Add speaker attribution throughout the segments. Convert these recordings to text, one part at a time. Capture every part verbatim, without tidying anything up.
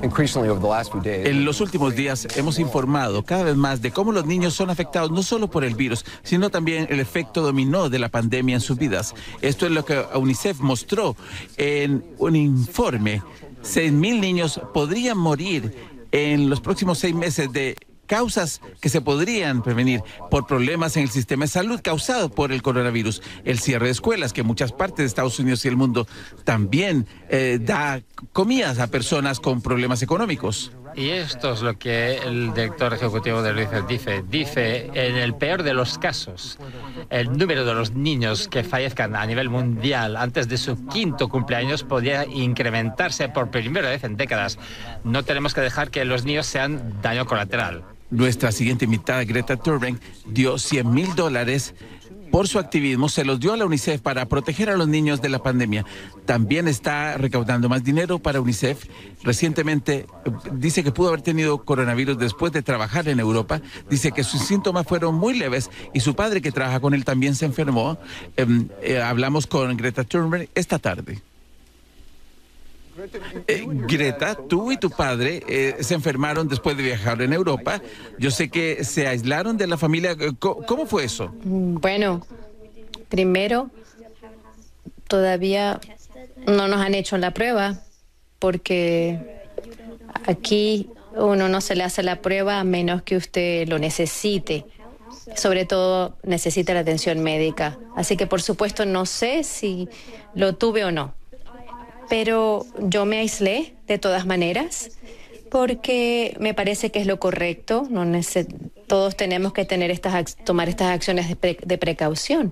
Speaker 1: En los últimos días hemos informado cada vez más de cómo los niños son afectados no solo por el virus, sino también el efecto dominó de la pandemia en sus vidas. Esto es lo que UNICEF mostró en un informe. seis mil niños podrían morir en los próximos seis meses de causas que se podrían prevenir por problemas en el sistema de salud causados por el coronavirus. El cierre de escuelas, que en muchas partes de Estados Unidos y el mundo también eh, da comidas a personas con problemas económicos.
Speaker 2: Y esto es lo que el director ejecutivo de UNICEF dice. Dice, en el peor de los casos, el número de los niños que fallezcan a nivel mundial antes de su quinto cumpleaños podría incrementarse por primera vez en décadas. No tenemos que dejar que los niños sean daño colateral.
Speaker 1: Nuestra siguiente invitada, Greta Thunberg, dio cien mil dólares por su activismo, se los dio a la UNICEF para proteger a los niños de la pandemia. También está recaudando más dinero para UNICEF. Recientemente dice que pudo haber tenido coronavirus después de trabajar en Europa. Dice que sus síntomas fueron muy leves y su padre, que trabaja con él, también se enfermó. Eh, eh, hablamos con Greta Thunberg esta tarde. Eh, Greta, tú y tu padre eh, se enfermaron después de viajar en Europa. Yo sé que se aislaron de la familia. ¿Cómo, cómo fue eso?
Speaker 3: Bueno, primero, todavía no nos han hecho la prueba porque aquí uno no se le hace la prueba a menos que usted lo necesite. Sobre todo necesita la atención médica. Así que por supuesto no sé si lo tuve o no. Pero yo me aislé de todas maneras porque me parece que es lo correcto. No neces- todos tenemos que tener estas tomar estas acciones de, pre de precaución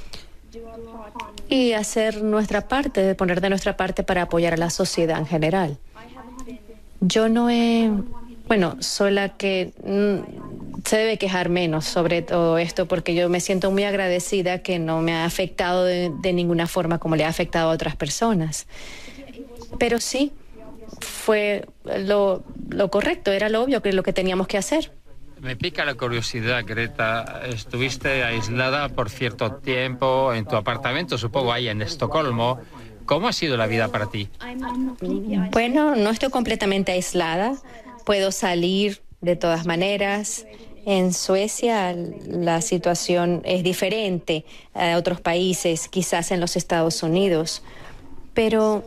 Speaker 3: y hacer nuestra parte, de poner de nuestra parte para apoyar a la sociedad en general. Yo no he, bueno, soy la que mm, se debe quejar menos sobre todo esto porque yo me siento muy agradecida que no me ha afectado de, de ninguna forma como le ha afectado a otras personas. Pero sí, fue lo, lo correcto, era lo obvio, que lo que teníamos que hacer.
Speaker 2: Me pica la curiosidad, Greta. Estuviste aislada por cierto tiempo en tu apartamento, supongo, ahí en Estocolmo. ¿Cómo ha sido la vida para ti?
Speaker 3: Bueno, no estoy completamente aislada. Puedo salir de todas maneras. En Suecia la situación es diferente a otros países, quizás en los Estados Unidos. Pero,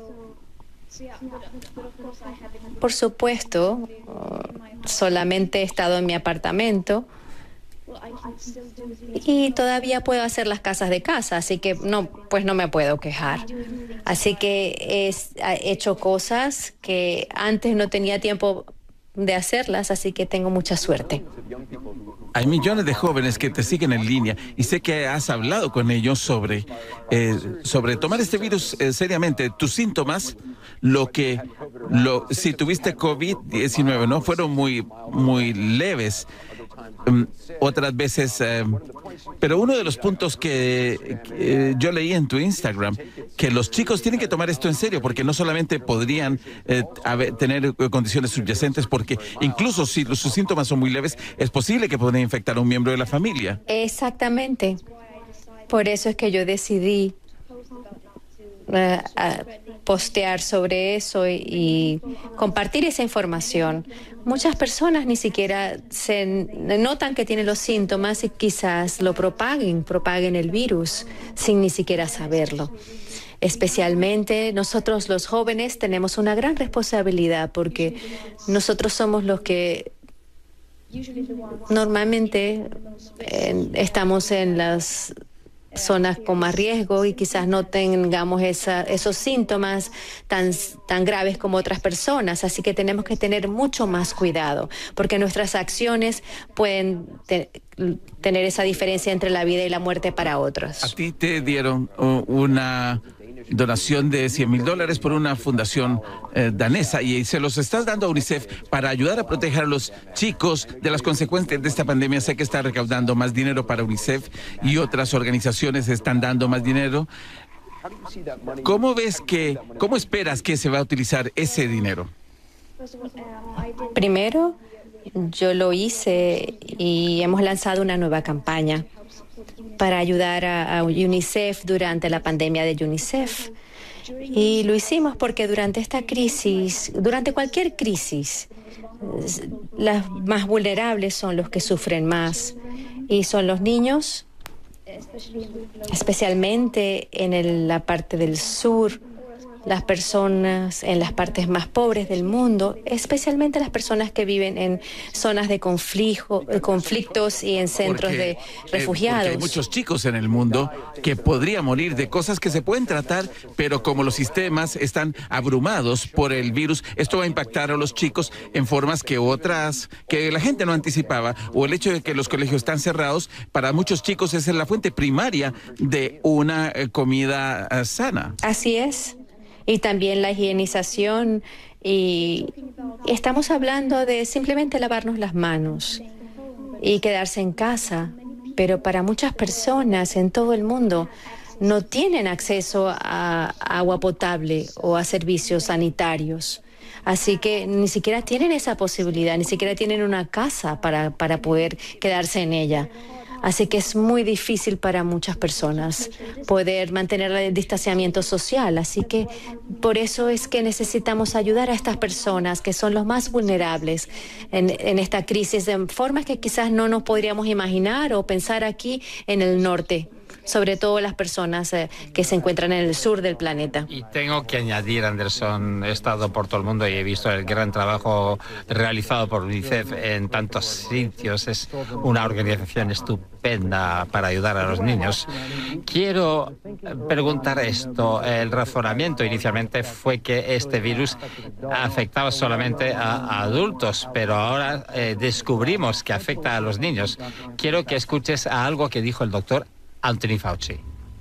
Speaker 3: por supuesto, solamente he estado en mi apartamento y todavía puedo hacer las casas de casa, así que no, pues no me puedo quejar. Así que he hecho cosas que antes no tenía tiempo de hacerlas, así que tengo mucha suerte.
Speaker 1: Hay millones de jóvenes que te siguen en línea y sé que has hablado con ellos sobre, eh, sobre tomar este virus eh, seriamente. Tus síntomas, lo que, lo, si tuviste COVID diecinueve, ¿no? Fueron muy, muy leves. Um, otras veces, eh, pero uno de los puntos que, que eh, yo leí en tu Instagram, que los chicos tienen que tomar esto en serio, porque no solamente podrían eh, haber, tener condiciones subyacentes, porque incluso si los, sus síntomas son muy leves, es posible que puedan infectar a un miembro de la familia.
Speaker 3: Exactamente. Por eso es que yo decidí uh, uh, postear sobre eso y, y compartir esa información. Muchas personas ni siquiera se notan que tienen los síntomas y quizás lo propaguen, propaguen el virus sin ni siquiera saberlo. Especialmente nosotros los jóvenes tenemos una gran responsabilidad porque nosotros somos los que normalmente eh, estamos en las zonas con más riesgo y quizás no tengamos esa, esos síntomas tan, tan graves como otras personas. Así que tenemos que tener mucho más cuidado porque nuestras acciones pueden te, tener esa diferencia entre la vida y la muerte para otros.
Speaker 1: A ti te dieron uh, una donación de cien mil dólares por una fundación eh, danesa y se los estás dando a UNICEF para ayudar a proteger a los chicos de las consecuencias de esta pandemia. Sé que está recaudando más dinero para UNICEF y otras organizaciones están dando más dinero. ¿Cómo ves que, cómo esperas que se va a utilizar ese dinero?
Speaker 3: Primero, yo lo hice y hemos lanzado una nueva campaña. para ayudar a, a UNICEF durante la pandemia de UNICEF. Y lo hicimos porque durante esta crisis, durante cualquier crisis, las más vulnerables son los que sufren más y son los niños, especialmente en el- la parte del sur, las personas en las partes más pobres del mundo, especialmente las personas que viven en zonas de conflicto, conflictos y en centros
Speaker 1: Porque,
Speaker 3: de
Speaker 1: eh,
Speaker 3: refugiados.
Speaker 1: porque hay muchos chicos en el mundo que podrían morir de cosas que se pueden tratar, pero como los sistemas están abrumados por el virus, esto va a impactar a los chicos en formas que otras, que la gente no anticipaba, o el hecho de que los colegios están cerrados, para muchos chicos esa es la fuente primaria de una eh, comida eh, sana.
Speaker 3: Así es. Y también la higienización. Y estamos hablando de simplemente lavarnos las manos y quedarse en casa. Pero para muchas personas en todo el mundo no tienen acceso a agua potable o a servicios sanitarios. Así que ni siquiera tienen esa posibilidad, ni siquiera tienen una casa para, para poder quedarse en ella. Así que es muy difícil para muchas personas poder mantener el distanciamiento social. Así que por eso es que necesitamos ayudar a estas personas que son los más vulnerables en, en esta crisis de formas que quizás no nos podríamos imaginar o pensar aquí en el norte, sobre todo las personas eh, que se encuentran en el sur del planeta.
Speaker 2: Y tengo que añadir, Anderson, he estado por todo el mundo y he visto el gran trabajo realizado por UNICEF en tantos sitios. Es una organización estupenda para ayudar a los niños. Quiero preguntar esto. El razonamiento inicialmente fue que este virus afectaba solamente a adultos, pero ahora eh, descubrimos que afecta a los niños. Quiero que escuches a algo que dijo el doctor Anthony Fauci.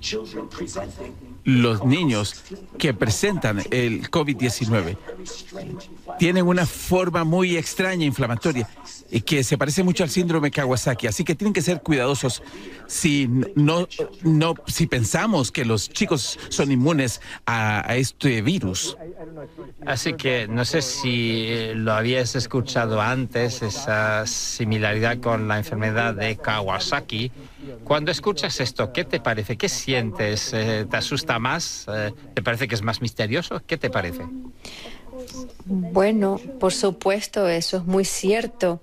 Speaker 1: Los niños que presentan el COVID diecinueve tienen una forma muy extraña, inflamatoria, y que se parece mucho al síndrome Kawasaki. Así que tienen que ser cuidadosos si no, no, si pensamos que los chicos son inmunes a, a este virus.
Speaker 2: Así que no sé si lo habías escuchado antes, esa similaridad con la enfermedad de Kawasaki. Cuando escuchas esto, ¿qué te parece? ¿Qué sientes? Eh, ¿Te asusta más? Eh, ¿Te parece que es más misterioso? ¿Qué te parece?
Speaker 3: Bueno, por supuesto, eso es muy cierto.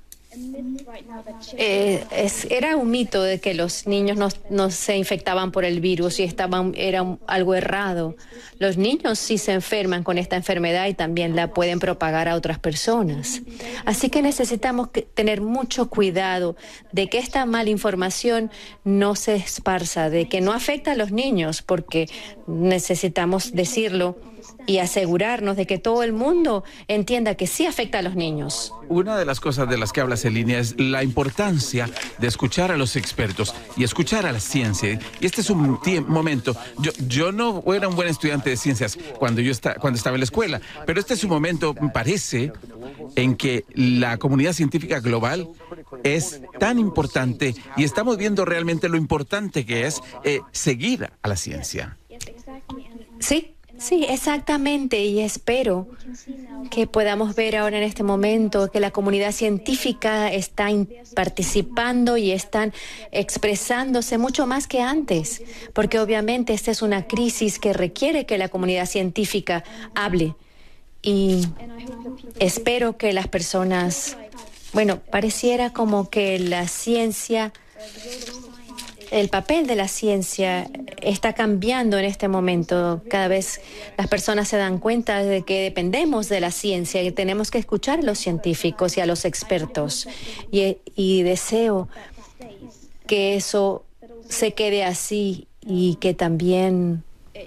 Speaker 3: Eh, es, era un mito de que los niños no, no se infectaban por el virus y estaban, era un- algo errado. Los niños sí se enferman con esta enfermedad y también la pueden propagar a otras personas. Así que necesitamos que tener mucho cuidado de que esta mala información no se esparza, de que no afecta a los niños, porque necesitamos decirlo y asegurarnos de que todo el mundo entienda que sí afecta a los niños.
Speaker 1: Una de las cosas de las que hablas en línea es la importancia de escuchar a los expertos y escuchar a la ciencia. Y este es un tie- momento. Yo, yo no era un buen estudiante de ciencias cuando yo esta- cuando estaba en la escuela, pero este es un momento, me parece, en que la comunidad científica global es tan importante y estamos viendo realmente lo importante que es eh, seguir a la ciencia.
Speaker 3: Sí, sí, exactamente. Y espero que podamos ver ahora en este momento que la comunidad científica está in- participando y están expresándose mucho más que antes, porque obviamente esta es una crisis que requiere que la comunidad científica hable. Y espero que las personas, bueno, pareciera como que la ciencia, el papel de la ciencia está cambiando en este momento. Cada vez las personas se dan cuenta de que dependemos de la ciencia y tenemos que escuchar a los científicos y a los expertos. Y, y deseo que eso se quede así y que también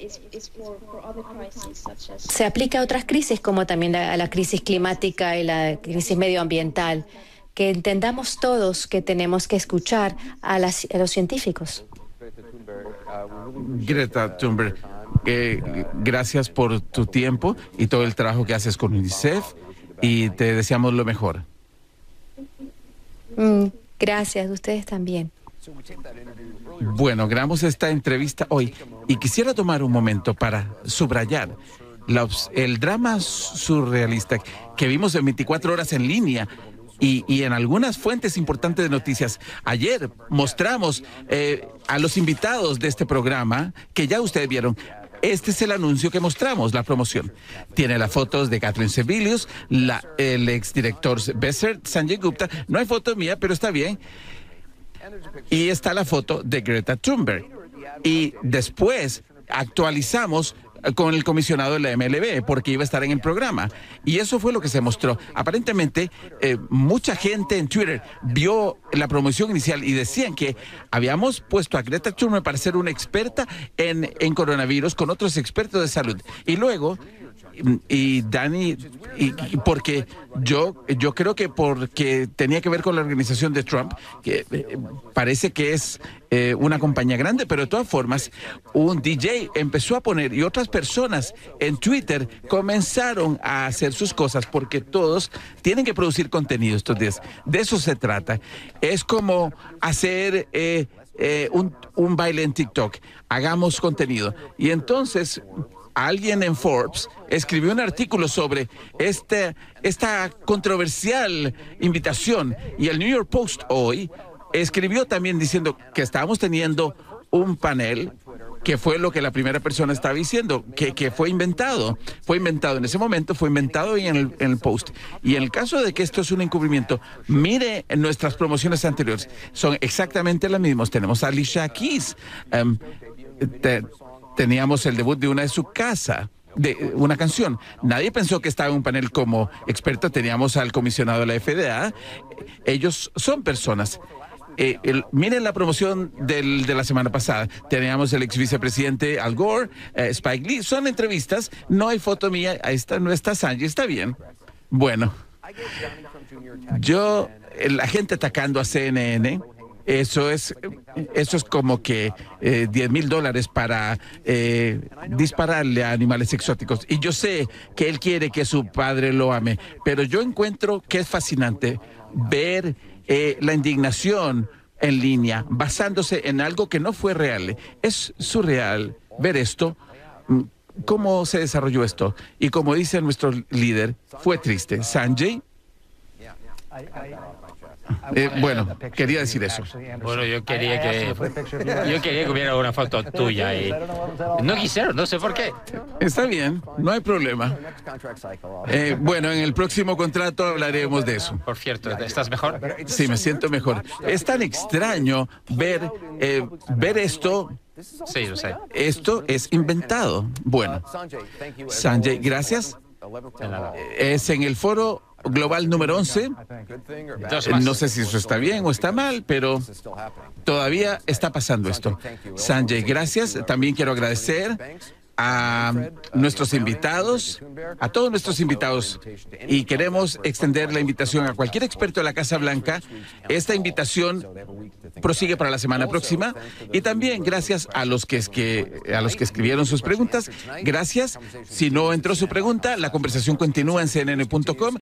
Speaker 3: se aplique a otras crisis, como también a la crisis climática y la crisis medioambiental. Que entendamos todos que tenemos que escuchar a, las, a los científicos.
Speaker 1: Greta Thunberg, eh, gracias por tu tiempo y todo el trabajo que haces con UNICEF y te deseamos lo mejor.
Speaker 3: Mm, gracias, ustedes también.
Speaker 1: Bueno, grabamos esta entrevista hoy y quisiera tomar un momento para subrayar la obs- el drama surrealista que vimos en veinticuatro horas en línea y, y en algunas fuentes importantes de noticias. Ayer mostramos eh, a los invitados de este programa, que ya ustedes vieron, Este es el anuncio que mostramos, la promoción. Tiene las fotos de Kathleen Sebelius, la, el exdirector Besser, Sanjay Gupta. No hay foto mía, pero está bien. Y está la foto de Greta Thunberg. Y después actualizamos con el comisionado de la M L B, porque iba a estar en el programa. Y eso fue lo que se mostró. Aparentemente, eh, mucha gente en Twitter vio la promoción inicial y decían que habíamos puesto a Greta Thunberg para ser una experta en, en coronavirus con otros expertos de salud. Y luego, y Dani, y, y porque yo, yo creo que porque tenía que ver con la organización de Trump, que eh, parece que es eh, una compañía grande, pero de todas formas, un D J empezó a poner y otras personas en Twitter comenzaron a hacer sus cosas porque todos tienen que producir contenido estos días. De eso se trata. Es como hacer eh, eh, un, un baile en TikTok. Hagamos contenido. Y entonces alguien en Forbes escribió un artículo sobre este, esta controversial invitación, y el New York Post hoy escribió también diciendo que estábamos teniendo un panel que fue lo que la primera persona estaba diciendo, que, que fue inventado. Fue inventado en ese momento, fue inventado en el, en el Post. Y en el caso de que esto es un encubrimiento, mire en nuestras promociones anteriores, son exactamente las mismas. Tenemos a Alicia Keys, um, te, teníamos el debut de una de su casa, de una canción. Nadie pensó que estaba en un panel como experto. Teníamos al comisionado de la F D A. Ellos son personas. Eh, el, miren la promoción del, de la semana pasada. Teníamos el ex vicepresidente Al Gore, eh, Spike Lee. Son entrevistas. No hay foto mía. Ahí está, no está Sanjay. Está bien. Bueno, yo, la gente atacando a C N N. Eso es, eso es como que eh, diez mil dólares para eh, dispararle a animales exóticos. Y yo sé que él quiere que su padre lo ame, pero yo encuentro que es fascinante ver eh, la indignación en línea, basándose en algo que no fue real. Es surreal ver esto, cómo se desarrolló esto. Y como dice nuestro líder, fue triste. Sanjay. Eh, bueno, quería decir eso.
Speaker 2: Bueno, yo quería que yo quería que hubiera una foto tuya y no quisieron, no sé por qué.
Speaker 1: Está bien, no hay problema. Eh, bueno, en el próximo contrato hablaremos de eso.
Speaker 2: Por cierto, ¿estás mejor?
Speaker 1: Sí, me siento mejor. Es tan extraño ver, eh, ver esto.
Speaker 2: Sí, lo sé.
Speaker 1: Esto es inventado. Bueno, Sanjay, gracias. Es en el foro global número once. No sé si eso está bien o está mal, pero todavía está pasando esto. Sanjay, gracias. También quiero agradecer a nuestros invitados, a todos nuestros invitados, y queremos extender la invitación a cualquier experto de la Casa Blanca. Esta invitación prosigue para la semana próxima, y también gracias a los que, es que a los que escribieron sus preguntas. Gracias. Si no entró su pregunta, la conversación continúa en C N N punto com.